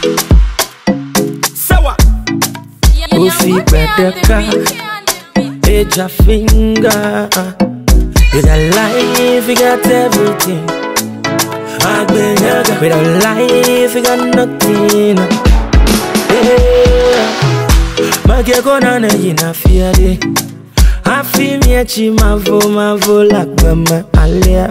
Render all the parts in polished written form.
Ufi Bedeka, age a finger. You got life, you got everything. I've been here, without life, you got nothing. Yeah. Make gonna na fear day. I feel me achi mavo like mama alia.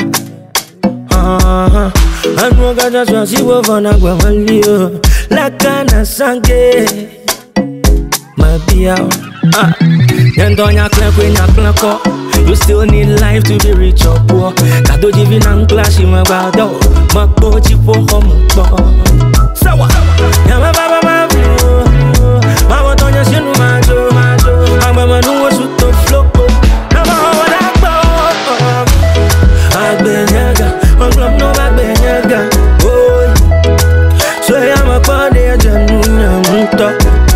I know God just wants you over na gwamaliyo. Lakana sange. My biao, Yandonya kwenye klako. You still need life to be rich or poor. Kado jivi nang clash in my bado. Makbo chipo hombo. Sawa, yama baba mavio. Mama tonya shinu majo. Amba manu suto floko. Nama hawa dakbo. Agbenyaga, manglam no agbenyaga. Boy, so yama kwande janunya muto.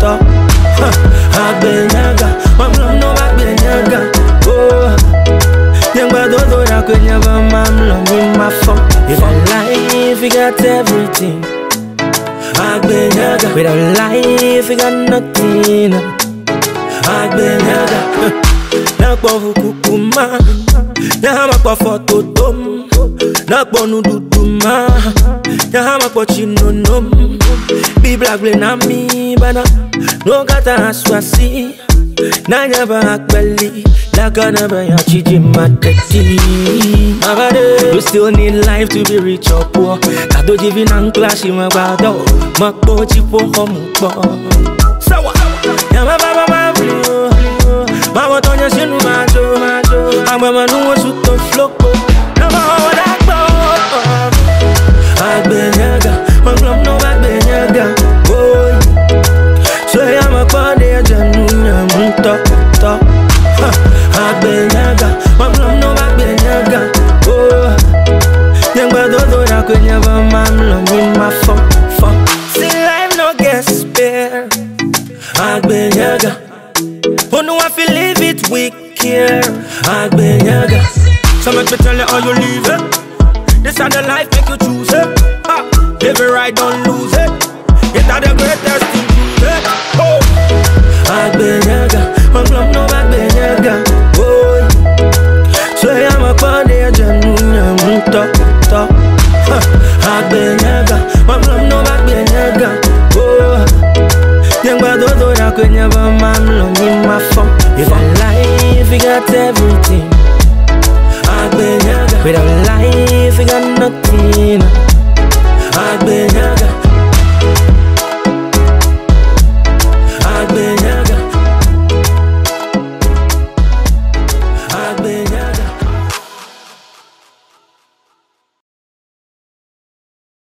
Agbenyaga, manglam no agbenyaga. Oh, yangba dodo ya kwenye mamlo ni mafo. You got life, you got everything. Agbenyaga, without life, you got nothing. Agbenyaga, nakbo hukukuma, yahama kwa foto tom, nakbo nududuma, yahama kwa chinonom. Be black blame na mi bana, no kata aswasi. Nanya bakbali, lakana baya chiji mateti. You still need life to be rich or poor. Kado jivi nang clash in my bado. Makbo chipo homupo. Sawa, yama baba mavio. Mama tonya shinu majo. Amba manu suto floko. Nama hawa dakbo. Agbenyaga, manglam no agbenyaga. Boy, so yama kwande janunya muto. Agbenyaga, manglam no agbenyaga. Oh, yangba dodo ya kwenye mamlo ni mafo. See life no get spare. Agbenyaga, who know I feel live it wicked. Agbenyaga, so make me tell you how you live it. This is the life make you choose it. Live it right, don't lose it. It's the greatest thing to it. Oh, Agbenyaga, manglam no agbenyaga. Boy, so yama kwande janunya muto. Agbenyaga, manglam no agbenyaga. Oh, yangba dodo ya kwenye mamlo ni mafo. You got life, you got everything. Agbenyaga, without life, you got nothing. Agbenyaga.